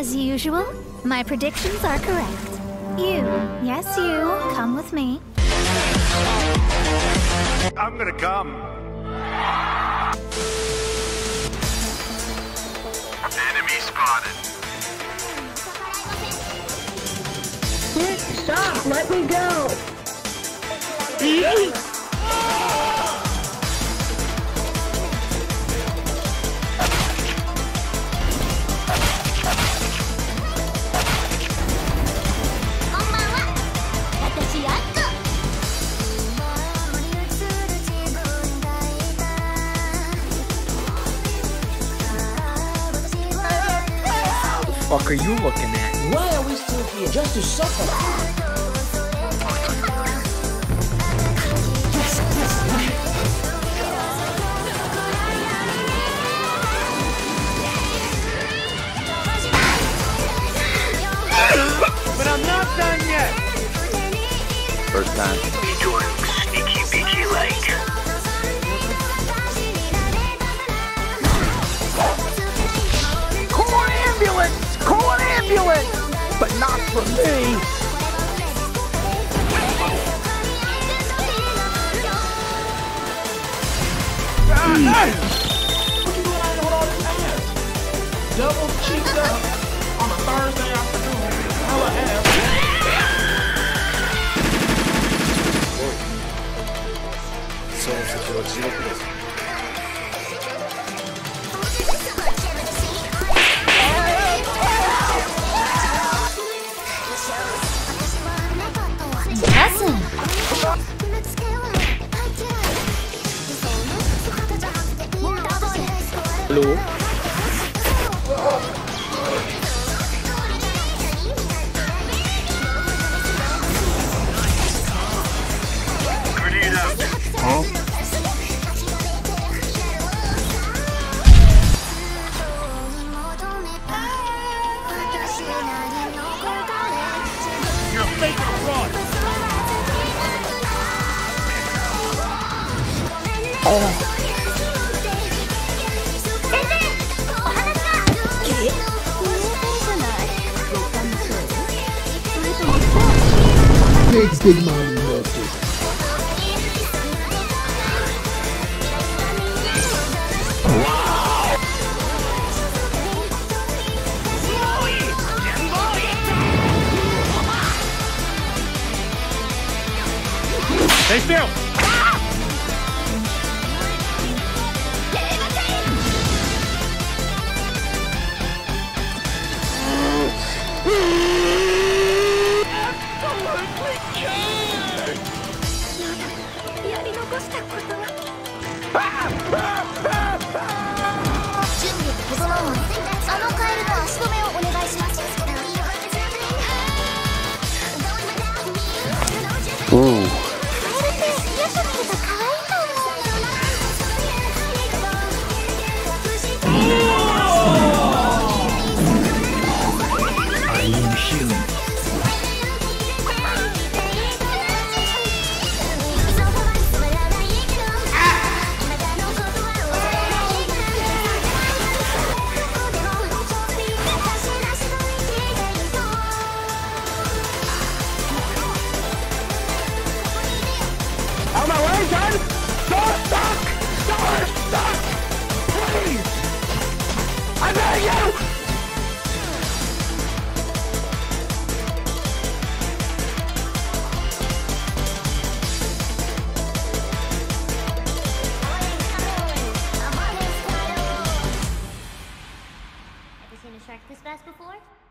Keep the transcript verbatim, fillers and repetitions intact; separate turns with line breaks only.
As usual, my predictions are correct. You, yes you, come with me.
I'm gonna come. Enemy spotted.
Stop! Let me go!
What the fuck are you looking at?
Why are we still here? Just to suffer?
But I'm not done yet.
First time.
Sneaky beaky like.
Call an ambulance! Call an ambulance! But not for me!
What you doing out here with all this ass? Double cheeked up on a Thursday afternoon. Hella ass.
Hello?
Grenade out.
Huh?
You're making a run.
Oh. Big, big mommy milkers.
Stay still.
Ooh. I am human.
Out of my way, son! Door stuck! Door stuck! Please! I beg you!
Ever seen a shark this fast before?